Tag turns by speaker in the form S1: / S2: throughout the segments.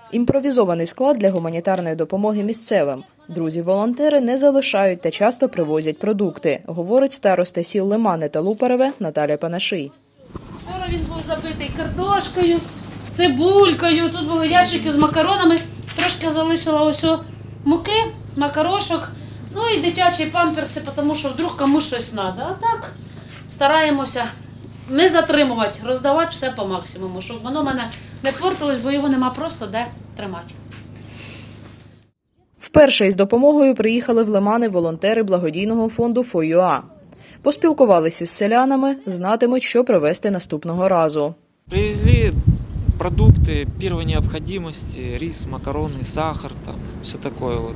S1: Імпровізований склад для гуманітарної допомоги місцевим. Друзі-волонтери не залишають та часто привозять продукти, говорить староста сіл Лимани та Лупареве Наталя Панаший.
S2: Вчора він був забитий картошкою, цибулькою, тут були ящики з макаронами, трошки залишила ось муки, макарошок, ну і дитячі памперси, тому що вдруг комусь щось треба. А так стараємося не затримувати, роздавати все по максимуму, щоб воно в мене не портилось, бо його нема просто де тримати.
S1: Вперше із допомогою приїхали в Лимани волонтери благодійного фонду ФОЮА. Поспілкувалися з селянами, знатимуть, що привезти наступного разу.
S3: Привезли продукты первой необходимости, рис, макароны, сахар, там, все такое вот.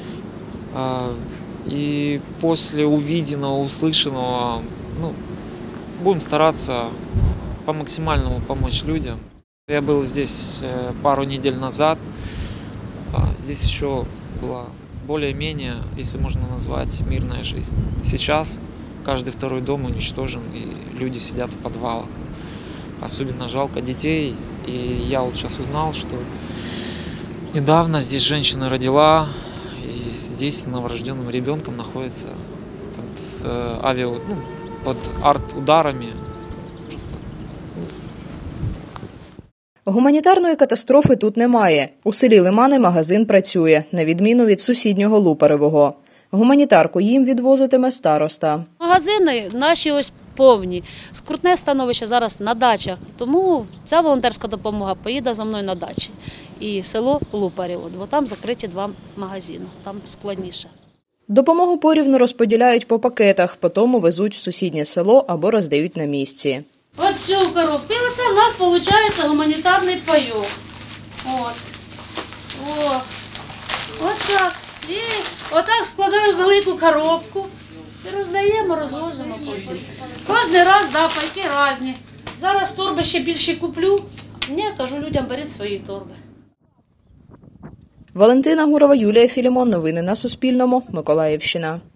S3: И после увиденного, услышанного, будем стараться по максимальному помочь людям. Я был здесь пару недель назад, здесь еще была более-менее, если можно назвать, мирная жизнь. Сейчас каждый второй дом уничтожен, и люди сидят в подвалах. Особенно жалко детей. И я вот сейчас узнал, что недавно здесь женщина родила, и здесь новорожденным ребенком находится под арт-ударами.
S1: Гуманітарної катастрофи тут немає. У селі Лимани магазин працює, на відміну від сусіднього Лупаревого. Гуманітарку їм відвозитиме староста.
S2: Магазини наші ось повні. Скрутне становище зараз на дачах, тому ця волонтерська допомога поїде за мною на дачі. І село Лупарєво, бо там закриті 2 магазини, там складніше.
S1: Допомогу порівну розподіляють по пакетах, потім везуть в сусіднє село або роздають на місці.
S2: Ось цю коробку. І оце в нас виходить гуманітарний пайок. Ось так. І отак складаємо велику коробку. І роздаємо, розвозимо потім. Кожен раз, пайки різні. Зараз торби ще більше куплю. Ні, кажу людям, беріть свої торби.
S1: Валентина Гурова, Юлія Філімон. Новини на Суспільному. Миколаївщина.